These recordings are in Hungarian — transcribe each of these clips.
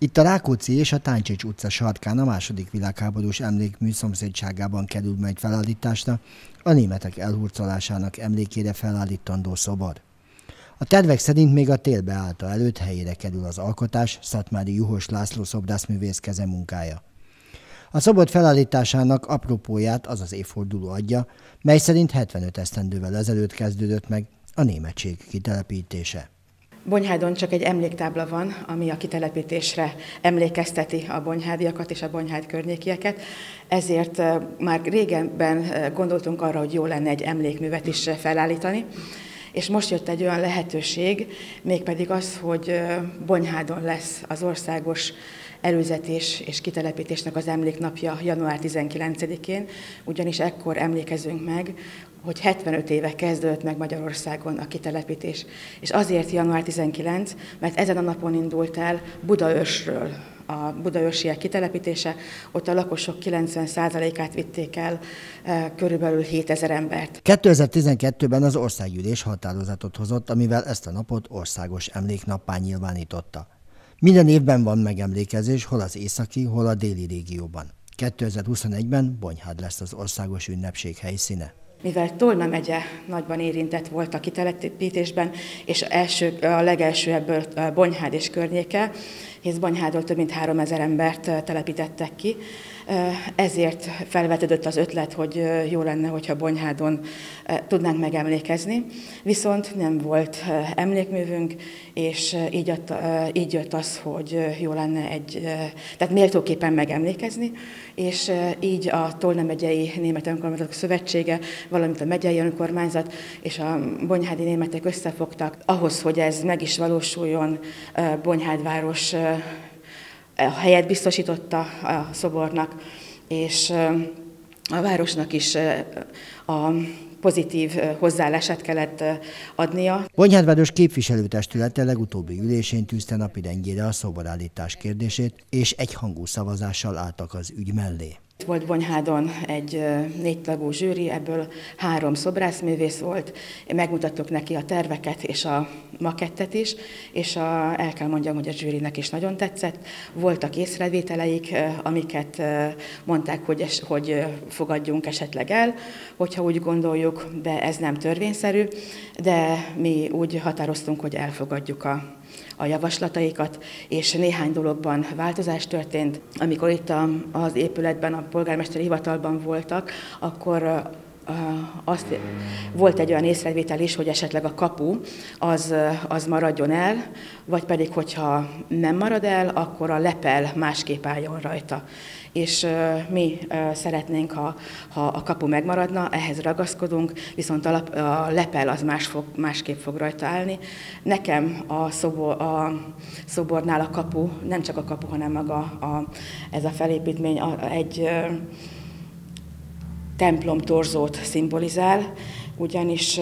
Itt a Rákóczi és a Táncsics utca sarkán a második világháborús emlékmű szomszédságában kerül majd felállításra a németek elhurcolásának emlékére felállítandó szobor. A tervek szerint még a tél beállta előtt helyére kerül az alkotás, Szatmári Juhos László szobrászművész kezemunkája. A szobor felállításának apropóját az az évforduló adja, mely szerint 75 esztendővel ezelőtt kezdődött meg a németség kitelepítése. Bonyhádon csak egy emléktábla van, ami a kitelepítésre emlékezteti a bonyhádiakat és a Bonyhád környékieket, ezért már régebben gondoltunk arra, hogy jó lenne egy emlékművet is felállítani, és most jött egy olyan lehetőség, mégpedig az, hogy Bonyhádon lesz az országos előzetés és kitelepítésnek az emléknapja január 19-én, ugyanis ekkor emlékezünk meg, hogy 75 éve kezdődött meg Magyarországon a kitelepítés. És azért január 19, mert ezen a napon indult el Budaörsről a budaörsiek kitelepítése, ott a lakosok 90%-át vitték el, körülbelül 7000 embert. 2012-ben az országgyűlés határozatot hozott, amivel ezt a napot országos emléknappá nyilvánította. Minden évben van megemlékezés, hol az északi, hol a déli régióban. 2021-ben Bonyhád lesz az országos ünnepség helyszíne. Mivel Tolna megye nagyban érintett volt a kitelepítésben, és a legelső ebből Bonyhád és környéke, hisz Bonyhádról több mint 3000 embert telepítettek ki, ezért felvetődött az ötlet, hogy jó lenne, hogyha Bonyhádon tudnánk megemlékezni, viszont nem volt emlékművünk, és így jött az, hogy jó lenne tehát méltóképpen megemlékezni, és így a Tolna megyei Német Önkormányzatok Szövetsége, valamint a megyei önkormányzat és a bonyhádi németek összefogtak ahhoz, hogy ez meg is valósuljon. Bonyhádváros a helyet biztosította a szobornak, és a városnak is a pozitív hozzáállását kellett adnia. Bonyhádváros képviselőtestülete legutóbbi ülésén tűzte napirendjére a szoborállítás kérdését, és egyhangú szavazással álltak az ügy mellé. Volt Bonyhádon egy 4 tagú zsűri, ebből 3 szobrászművész volt, megmutattuk neki a terveket és a makettet is, és el kell mondjam, hogy a zsűrinek is nagyon tetszett. Voltak észrevételeik, amiket mondták, hogy fogadjunk esetleg el, hogyha úgy gondoljuk, de ez nem törvényszerű, de mi úgy határoztunk, hogy elfogadjuk a javaslataikat, és néhány dologban változás történt. Amikor itt az épületben, a polgármesteri hivatalban voltak, akkor volt egy olyan észrevétel is, hogy esetleg a kapu az maradjon el, vagy pedig, hogyha nem marad el, akkor a lepel másképp álljon rajta. És mi szeretnénk, ha a kapu megmaradna, ehhez ragaszkodunk, viszont a lepel az másképp fog rajta állni. Nekem a szobornál a kapu, nem csak a kapu, hanem maga ez a felépítmény egy templomtorzót szimbolizál, ugyanis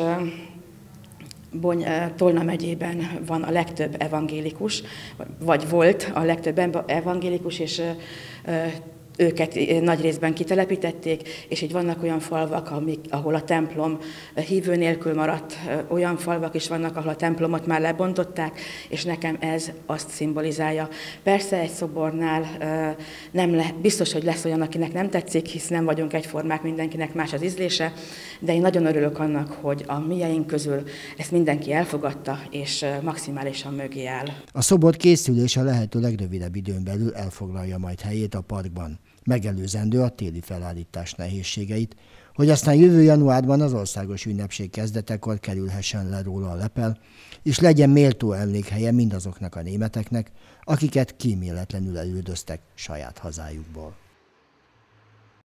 Tolna megyében van a legtöbb evangélikus, vagy volt a legtöbb evangélikus, és őket nagy részben kitelepítették, és így vannak olyan falvak, ahol a templom hívő nélkül maradt, olyan falvak is vannak, ahol a templomot már lebontották, és nekem ez azt szimbolizálja. Persze egy szobornál biztos, hogy lesz olyan, akinek nem tetszik, hisz nem vagyunk egyformák, mindenkinek más az ízlése, de én nagyon örülök annak, hogy a mieink közül ezt mindenki elfogadta, és maximálisan mögé áll. A szobor készülése a lehető legrövidebb időn belül elfoglalja majd helyét a parkban, megelőzendő a téli felállítás nehézségeit, hogy aztán jövő januárban az országos ünnepség kezdetekor kerülhessen le róla a lepel, és legyen méltó emlékhelye mindazoknak a németeknek, akiket kíméletlenül elüldöztek saját hazájukból.